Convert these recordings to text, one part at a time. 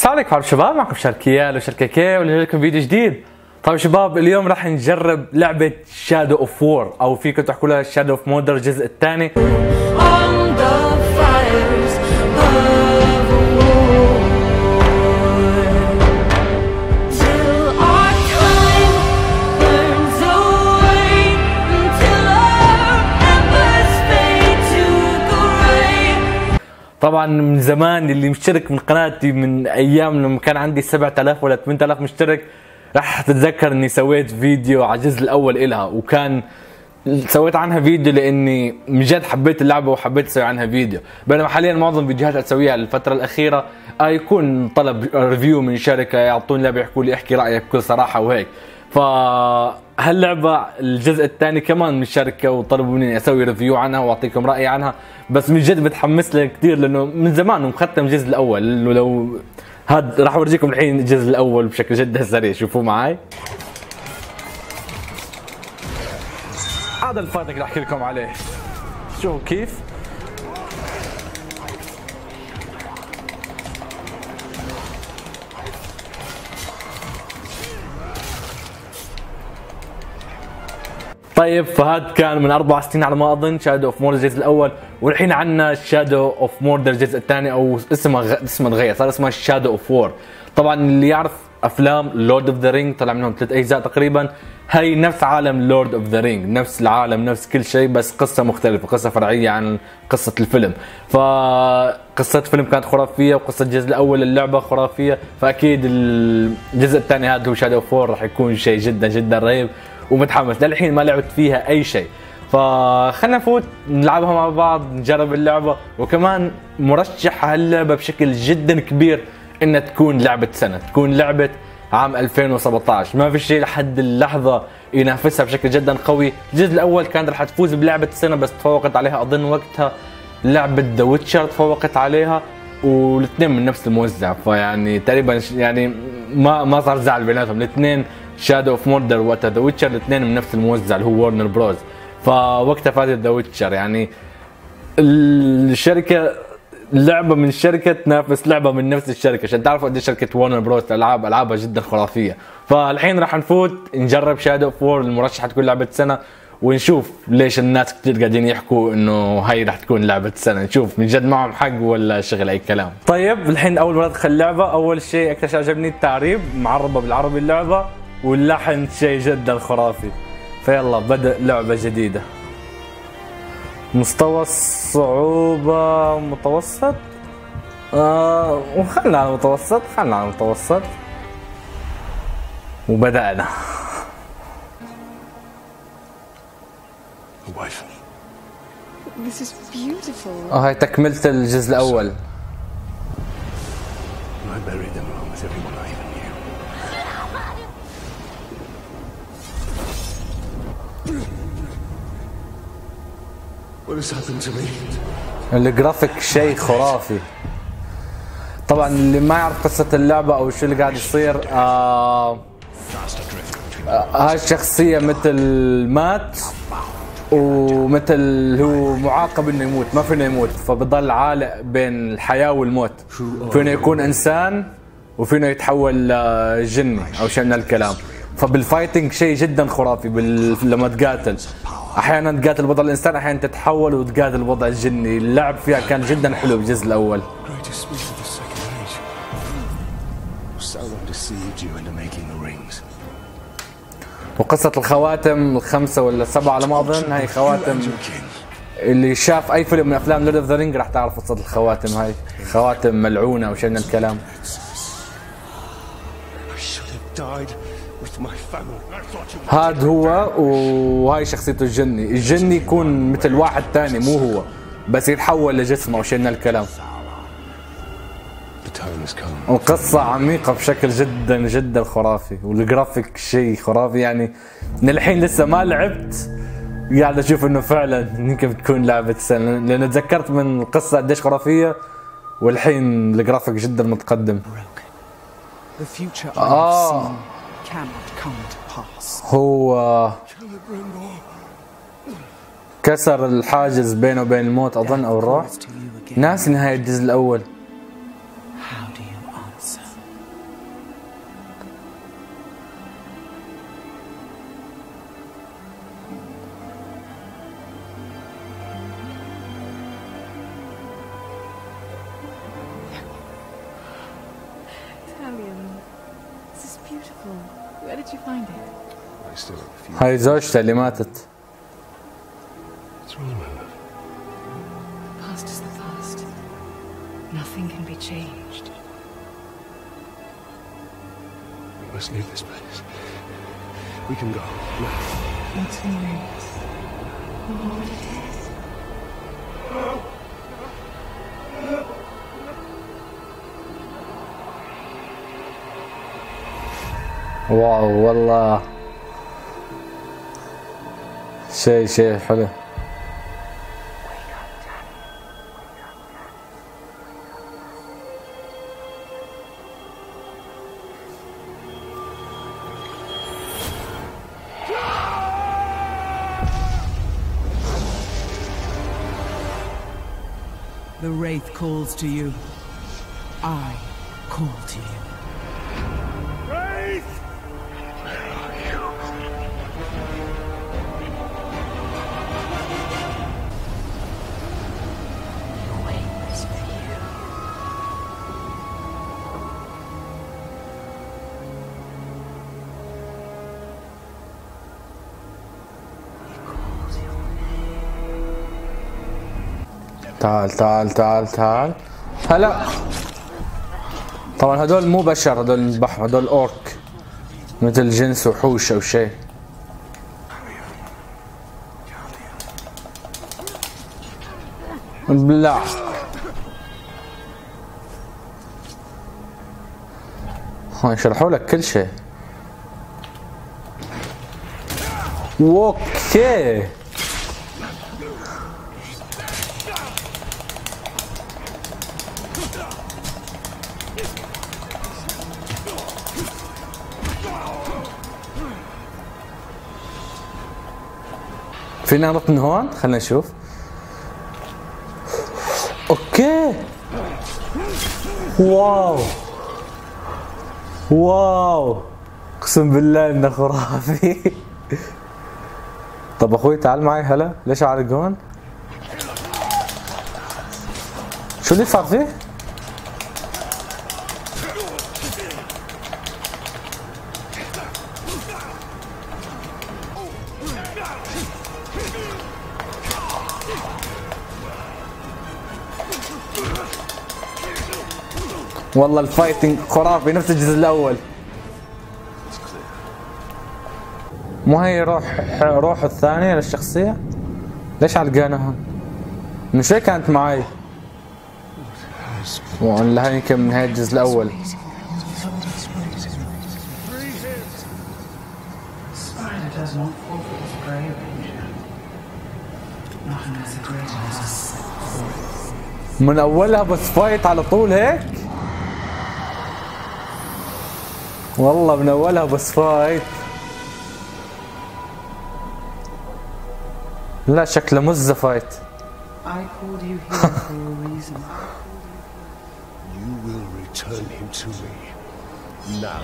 السلام عليكم شباب، معكم شركيال وشركة ولجي لكم فيديو جديد. طيب شباب، اليوم راح نجرب لعبة شادو اوف وور، او فيكم تحكوا لها شادو اوف موردر الجزء الثاني. طبعا من زمان اللي مشترك من قناتي من ايام لما كان عندي 7000 ولا 8000 مشترك راح تتذكر اني سويت فيديو على الجزء الاول إلها، وكان سويت عنها فيديو لاني من جد حبيت اللعبه وحبيت اسوي عنها فيديو. بينما حاليا معظم الفيديوهات اسويها الفتره الاخيره يكون طلب ريفيو من شركه، يعطوني لعبه يحكوا لي احكي رايك بكل صراحه وهيك. فهاللعبه الجزء الثاني كمان من الشركه وطلبوا مني اسوي ريفيو عنها واعطيكم رايي عنها، بس من جد متحمس لها كثير لانه من زمان ومختم الجزء الاول. لو هاد راح اورجيكم الحين الجزء الاول بشكل جدا سريع، شوفوا معي. هذا الفايت اللي احكي لكم عليه، شوفوا كيف طيب. فهذا كان من 4 سنين على ما اظن شادو اوف موردر الجزء الاول، والحين عندنا شادو اوف موردر الجزء الثاني، او اسمه تغير صار اسمه شادو اوف وور. طبعا اللي يعرف افلام لورد اوف ذا رينج طلع منهم 3 اجزاء تقريبا، هي نفس عالم لورد اوف ذا رينج، نفس العالم نفس كل شيء، بس قصه مختلفه، قصه فرعيه عن قصه الفيلم. فقصه الفيلم كانت خرافيه وقصه الجزء الاول اللعبه خرافيه، فاكيد الجزء الثاني هذا هو شادو اوف وور راح يكون شيء جدا جدا رهيب ومتحمس. للحين ما لعبت فيها اي شيء، فخلنا نفوت نلعبها مع بعض نجرب اللعبه. وكمان مرشح هاللعبه بشكل جدا كبير انها تكون لعبه سنه، تكون لعبه عام 2017. ما في شيء لحد اللحظه ينافسها بشكل جدا قوي. الجزء الاول كانت رح تفوز بلعبه السنه، بس تفوقت عليها اظن وقتها لعبه ذا ويتشر، تفوقت عليها، والاثنين من نفس الموزع، فيعني تقريبا يعني ما صار زعل بيناتهم الاثنين. شادو اوف موردر وقتها ذا ويتشر الاثنين من نفس الموزع اللي هو وارنر بروز، فوقتها فازت ذا ويتشر. يعني الشركه لعبه من شركه تنافس لعبه من نفس الشركه، عشان تعرفوا قد شركه وارنر بروز العابها جدا خرافيه. فالحين راح نفوت نجرب شادو اوف وور المرشحه تكون لعبه سنه، ونشوف ليش الناس كثير قاعدين يحكوا انه هاي راح تكون لعبه سنه، نشوف من جد معهم حق ولا شغل اي كلام. طيب الحين اول مره ادخل اللعبه، اول شيء اكثر شيء عجبني التعريب معربه بالعربي اللعبه، واللحن شيء جدا خرافي. فيلا بدأ لعبه جديده. مستوى الصعوبه متوسط، وخلنا على المتوسط، خلنا على المتوسط، وبدأنا. This is beautiful. هاي تكملة الجزء الأول. I buried them along with everyone I even knew. What has happened to me? الجرافيك شيء خرافي. طبعا اللي ما يعرف قصة اللعبة او شو اللي قاعد يصير، هاي الشخصية مثل مات ومثل هو معاقب انه يموت، ما فينه يموت، فبضل عالق بين الحياة والموت. فينه يكون انسان وفينه يتحول جني او شيء من الكلام. فبالفايتنج شيء جدا خرافي. لما تقاتل احيانا تقاتل الوضع الانسان، احيانا تتحول وتقاتل الوضع الجني. اللعب فيها كان جدا حلو بالجزء الاول. وقصة الخواتم ال5 ولا 7 على ما اظن، هاي خواتم اللي شاف اي فيلم من افلام لورد اوف ذا رينج راح تعرف قصة الخواتم. هاي خواتم ملعونة وشي من الكلام. هاد هو، وهاي شخصيته الجني. الجني يكون مثل واحد ثاني مو هو، بس يتحول لجسمه وشي من الكلام. القصة عميقة بشكل جدا جدا خرافي، والجرافيك شيء خرافي. يعني من الحين لسه ما لعبت، قاعد اشوف انه فعلا يمكن تكون لعبة سنة، لان تذكرت من القصة قديش خرافية، والحين الجرافيك جدا متقدم. هو كسر الحاجز بينه وبين الموت اظن او الروح. ناس نهاية الجزء الاول. Italian. This is beautiful. Where did you find it? I still have a few. هاي زوجته اللي ماتت. What's wrong, my love? Past is the past. Nothing can be changed. We must leave this place. We can go now. What's next? What it is? واو والله شيء حلو. The Wraith calls to you. I call to you. Wraith! Where are you? Waits for you. تعال هلا. طبعا هدول مو بشر، هدول البحر، هدول اورك مثل جنس وحوش او شيء. لا هون يشرحوا لك كل شيء. اوكي فينا ننط من هون، خلينا نشوف. اوكي واو اقسم بالله انه خرافي. طب اخوي تعال معي هلا. ليش عارق هون؟ شو اللي صار فيه؟ والله الفايتنج خرافي نفس الجزء الاول. مو هي روح الثانية للشخصية؟ ليش علقانة هون؟ مش هي كانت معي؟ ولا هي يمكن من هاي الجزء الاول. من اولها بس فايت على طول هيك؟ والله من اولها بس فايت. لا شكله مزة فايت. I called you here for a reason. You will return him to me. Now.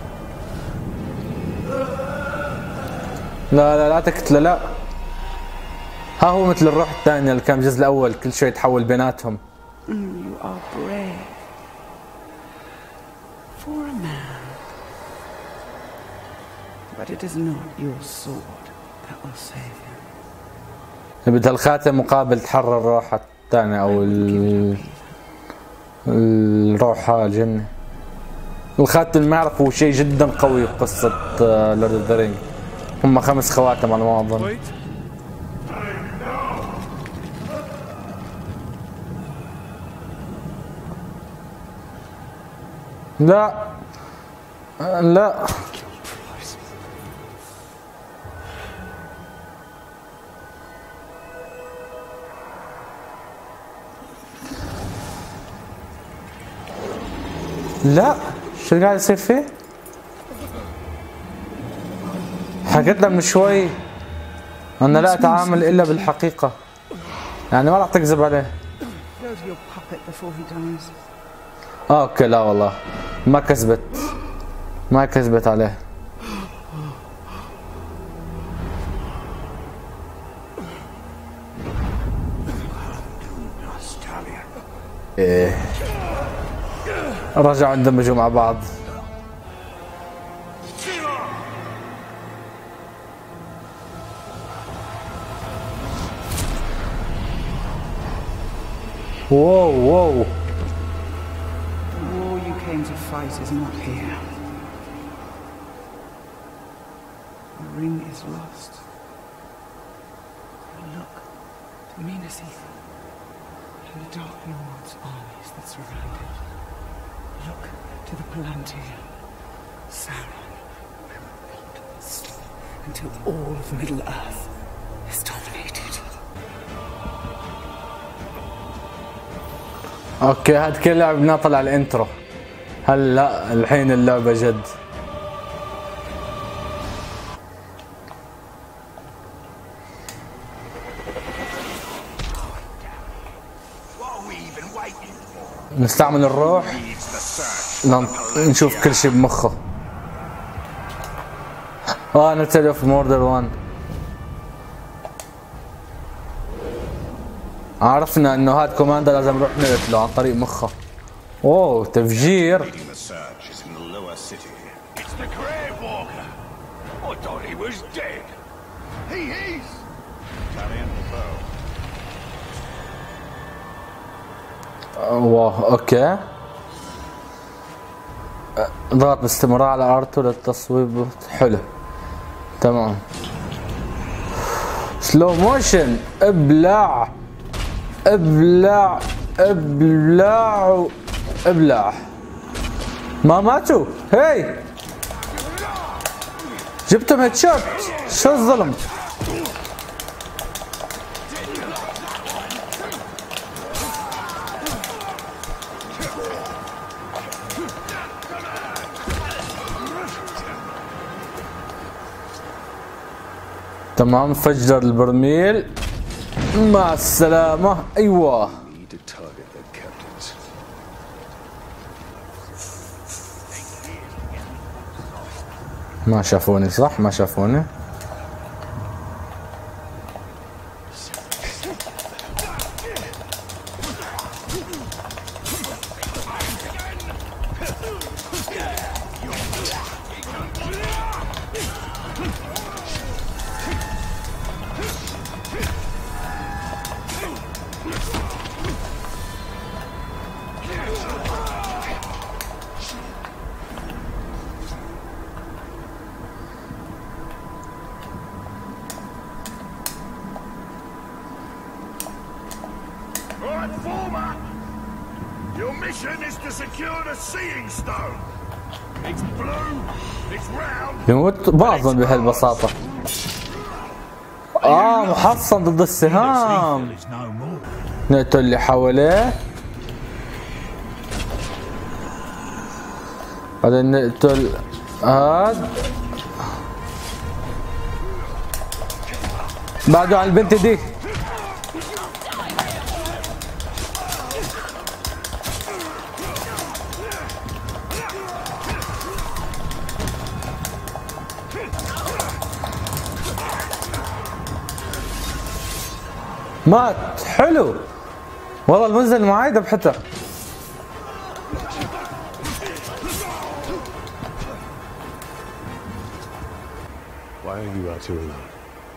لا تقتله لا. ها هو مثل الروح الثانية اللي كان الجزء الأول كل شوي يتحول بيناتهم. You are brave. For a man. But it is not your sword that will save him. بدها الخاتم مقابل تحرر الروح الثانية أو الروح الجنة. الخاتم ما أعرف هو شيء جدا قوي بقصة لورد اوف ذا رينج. هم 5 خواتم على ما أظن. لا لا شو قاعد يصير فيه؟ حكيت لك من شوي أنا لا أتعامل إلا بالحقيقة، يعني ما راح تكذب عليه. اوكي لا والله ما كذبت عليه. ايه رجعوا اندمجوا مع بعض. واو واو. The war you came to fight is not here. The ring is lost. But look to Minas Ithil and the Dark Lord's armies that surround it. Look to the Palantir. Sauron will not stop until all of Middle Earth is dominated. اوكي هاد كل لعبنا طلع الانترو. هلا الحين اللعبة جد. نستعمل الروح نشوف كل شيء بمخه. نتسلي في موردر 1. عرفنا انه هاد كوماندر لازم نروح نقتله عن طريق مخه. اوه تفجير. واو اوكي. ضغط باستمرار على ارتو للتصويب. حلو تمام. سلو موشن. ابلع ابلع ابلع ابلع. ما ماتوا. هي جبتهم هيد شوت. شو الظلم. تمام فجر البرميل. مع السلامة. ايوه ما شافوني صح؟ ما شافوني. Your mission is to secure the Seeing Stone. It's blue, it's round. يموت بعضهم بهالبساطة. محصن ضد السهام. نقتل اللي حواليه. بعدين نقتل هاد. بعده على البنت دي. مات. حلو والله المنزل معاي ذبحته. Why are you out here alone?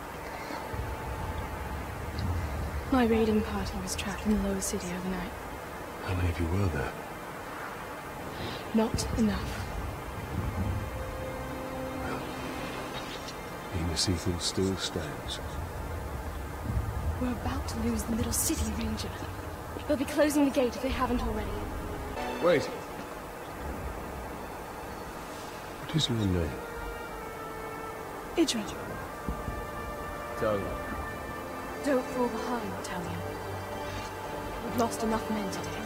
My raiding party was trapped in the lower city overnight. How many of you were there? Not enough. Minas Ithil still stands. We're about to lose the middle city, Ranger. They'll be closing the gate if they haven't already. Wait. What is your name? Idril. Talia. Don't fall behind, Talia. We've lost enough men today.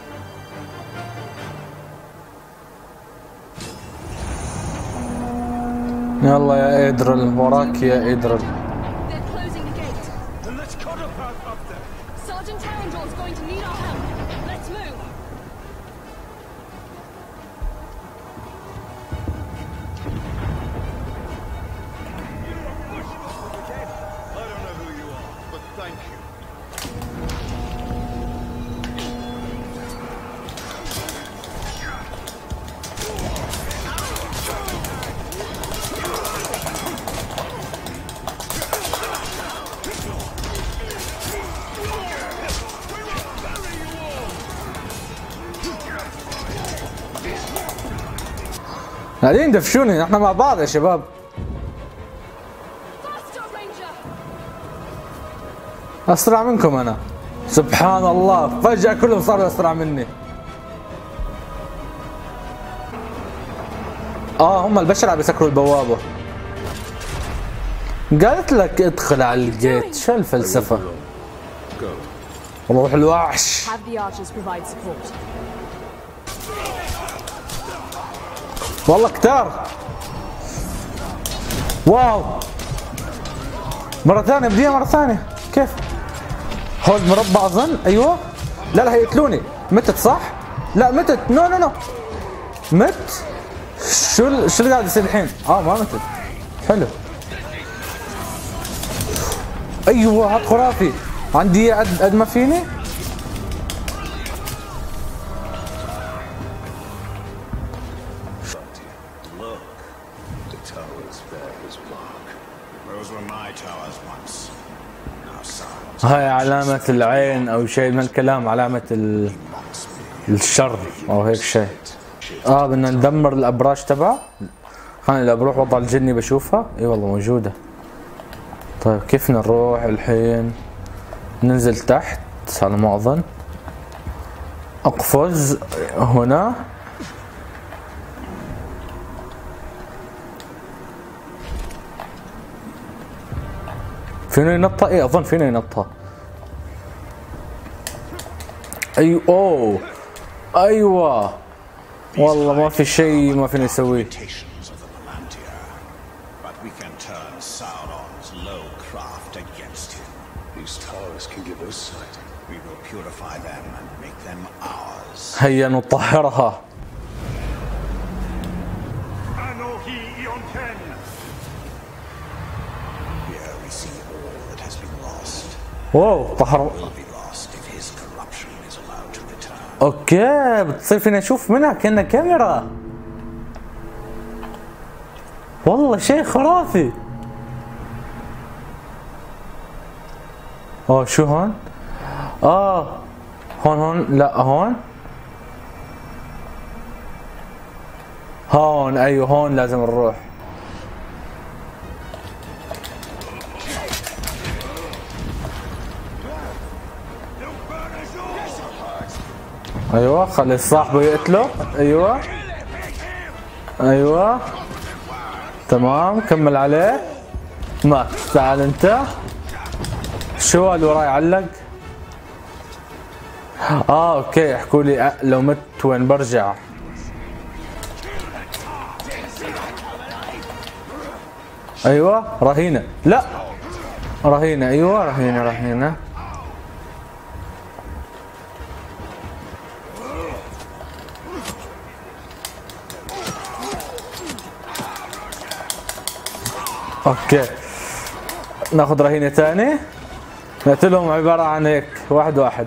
يلا يا إدرل وراك يا إدرل. They're closing the gate. Then let's cut up there. Sergeant Tarandor's going to need our help. Let's move. I don't know who you are, but thank you. قاعدين دفشوني احنا مع بعض يا شباب. اسرع منكم انا. سبحان الله فجأة كلهم صاروا اسرع مني. هم البشر عم يسكروا البوابة. قالت لك ادخل على الجيت، شو الفلسفة؟ روح الوحش. والله كتار. واو مرة ثانية بديها مرة ثانية. كيف؟ هولد مربع اظن. ايوه لا لا هيقتلوني. متت صح؟ لا متت. نو نو نو مت. شو اللي قاعد يصير الحين؟ ما متت. حلو. ايوه هاد خرافي. عندي قد ما فيني. هاي علامة العين او شيء من الكلام، علامة الشر او هيك شيء. بدنا ندمر الابراج تبعه. خليني بروح وضع الجني بشوفها. اي والله موجودة. طيب كيف نروح الحين؟ ننزل تحت على ما اظن. اقفز هنا. فينا ينطها؟ اظن فينا ينطها. ايوه ايوه والله ما في شيء ما فينا نسويه. هيا نطهرها. واو طهر. اوكي بتصير فينا نشوف منها كأنها كاميرا. والله شيء خرافي. شو هون؟ هون لا هون ايوه هون لازم نروح. ايوه خلي صاحبه يقتله. ايوه تمام كمل عليه. مات. تعال انت. شو اللي وراي علق؟ اوكي احكوا لي لو مت وين برجع. ايوه رهينه. لا رهينه. ايوه رهينه. اوكي ناخذ رهينه ثاني. نقتلهم عباره عن هيك واحد واحد.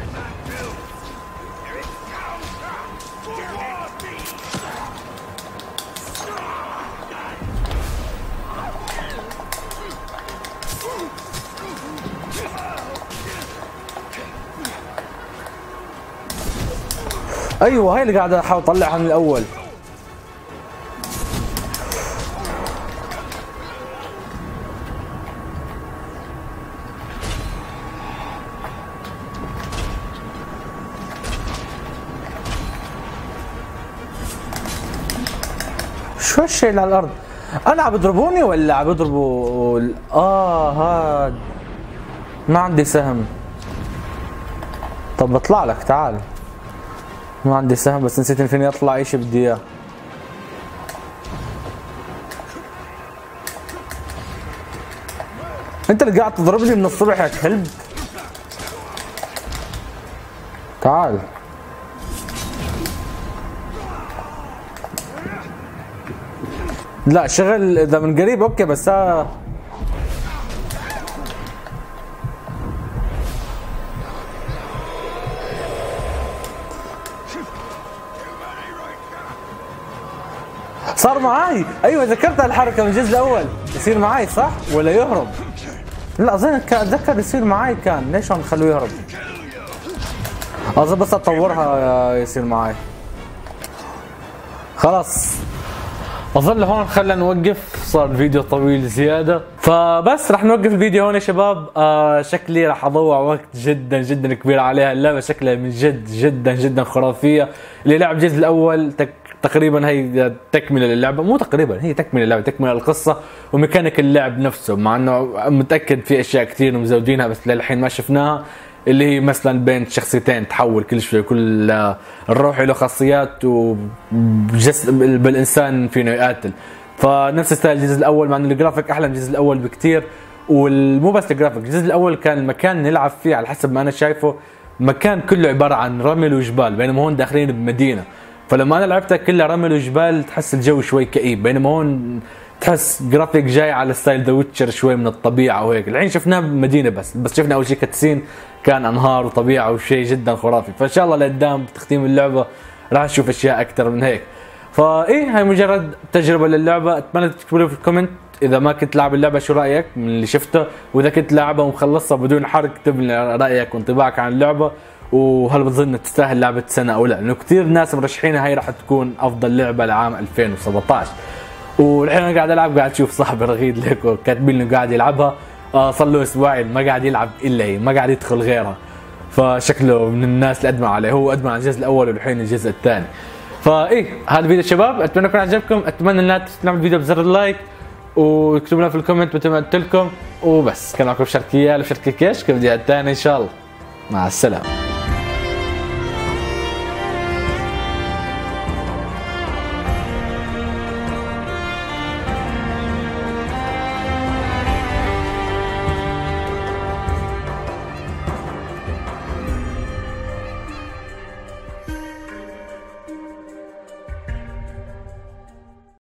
ايوه هاي اللي قاعد احاول اطلعها من الاول. شو هالشيء اللي على الارض؟ انا عم بيضربوني ولا عم بيضربوا؟ هاد ما عندي سهم. طب بطلع لك تعال. ما عندي سهم بس نسيت ان فيني اطلع اي شيء بدي اياه. انت اللي قاعد تضربني من الصبح يا كلب. تعال. لا شغل اذا من قريب اوكي بس صار معاي. ايوه ذكرت الحركه من الجزء الاول. يصير معاي صح ولا يهرب؟ لا اظن اتذكر يصير معاي. كان ليش عم نخلوه يهرب؟ اظن بس اطورها يصير معاي. خلاص اظن هون خلينا نوقف، صار الفيديو طويل زياده، فبس رح نوقف الفيديو هون يا شباب. شكلي رح اضوع وقت جدا جدا كبير عليها. اللعبه شكلها من جد جدا جدا خرافيه. اللي لعب الجزء الاول تقريبا هي تكمله للعبه، مو تقريبا هي تكمله للعبه، تكمله القصه وميكانيك اللعب نفسه، مع انه متاكد في اشياء كثير مزودينها بس للحين ما شفناها، اللي هي مثلا بين شخصيتين تحول كل شوي، كل الروح له خاصيات وجسم بالانسان فينه يقاتل. فنفس ستايل الجزء الاول، مع انه الجرافيك احلى من الجزء الاول بكثير. ومو بس الجرافيك، الجزء الاول كان المكان نلعب فيه على حسب ما انا شايفه مكان كله عباره عن رمل وجبال، بينما هون داخلين بمدينه. فلما انا لعبتها كلها رمل وجبال تحس الجو شوي كئيب، بينما هون تحس جرافيك جاي على ستايل ذا ويتشر شوي من الطبيعه وهيك. الحين شفناه بمدينه بس شفنا اول شيء كاتسين كان انهار وطبيعه وشيء جدا خرافي. فان شاء الله لقدام بتختيم اللعبه راح نشوف اشياء اكثر من هيك. فايه هاي مجرد تجربه للعبه. اتمنى تكتبوا لي في الكومنت اذا ما كنت لاعب اللعبه شو رايك من اللي شفته، واذا كنت لاعبها ومخلصها بدون حرق اكتب لي رايك وانطباعك عن اللعبه، وهل بتظن تستاهل لعبه سنه او لا، لانه كثير ناس مرشحينها هي راح تكون افضل لعبه لعام 2017. والحين انا قاعد العب، قاعد اشوف صاحبي رغيد ليكو كاتبين انه قاعد يلعبها، صار له اسبوعين ما قاعد يلعب الا هي، ما قاعد يدخل غيرها، فشكله من الناس اللي ادمن عليه. هو ادمن على الجزء الاول والحين الجزء الثاني. فايه هذا الفيديو شباب، اتمنى يكون عجبكم، اتمنى ان لا تنسوا الفيديو بزر اللايك واكتبوا لنا في الكومنت مثل ما قلت لكم، وبس كان معكم شركيال وشركي كيش في الفيديو الثاني ان شاء الله. مع السلامه.